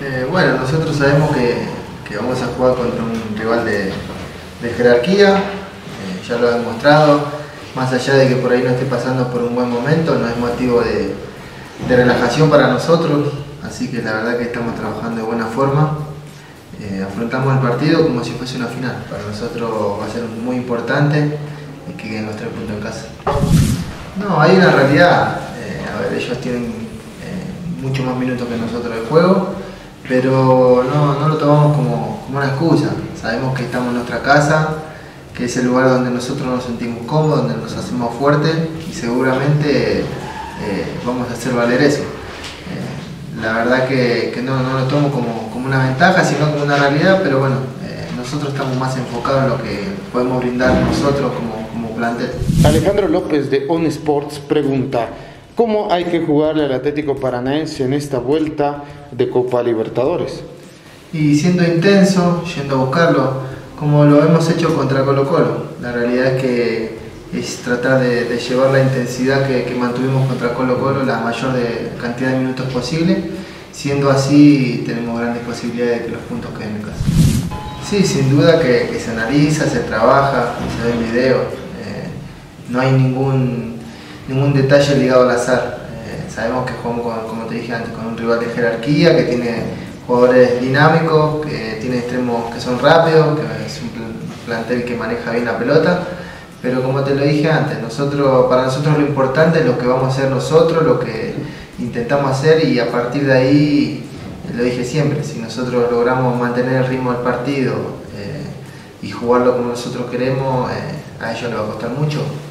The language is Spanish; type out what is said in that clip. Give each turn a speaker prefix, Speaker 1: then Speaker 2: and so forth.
Speaker 1: Bueno, nosotros sabemos que vamos a jugar contra un rival de jerarquía, ya lo ha demostrado, más allá de que por ahí no esté pasando por un buen momento, no es motivo de relajación para nosotros, así que la verdad que estamos trabajando de buena forma. Afrontamos el partido como si fuese una final, para nosotros va a ser muy importante que queden los 3 puntos en casa. No, hay una realidad, a ver, ellos tienen mucho más minutos que nosotros de juego, pero no lo tomamos como una excusa. Sabemos que estamos en nuestra casa, que es el lugar donde nosotros nos sentimos cómodos, donde nos hacemos fuertes y seguramente vamos a hacer valer eso. La verdad que no lo tomo como una ventaja, sino como una realidad, pero bueno, nosotros estamos más enfocados en lo que podemos brindar nosotros como plantel.
Speaker 2: Alejandro López de On Sports pregunta: ¿cómo hay que jugarle al Atlético Paranaense en esta vuelta de Copa Libertadores?
Speaker 1: Y siendo intenso, yendo a buscarlo, como lo hemos hecho contra Colo-Colo. La realidad es que es tratar de llevar la intensidad que mantuvimos contra Colo-Colo la mayor cantidad de minutos posible. Siendo así, tenemos grandes posibilidades de que los puntos queden en casa. Sí, sin duda que se analiza, se trabaja, se ven videos. No hay ningún detalle ligado al azar. Sabemos que jugamos, como te dije antes, con un rival de jerarquía, que tiene jugadores dinámicos, que tiene extremos que son rápidos, que es un plantel que maneja bien la pelota. Pero como te lo dije antes, para nosotros lo importante es lo que vamos a hacer nosotros, lo que intentamos hacer, y a partir de ahí, lo dije siempre, si nosotros logramos mantener el ritmo del partido y jugarlo como nosotros queremos, a ellos les va a costar mucho.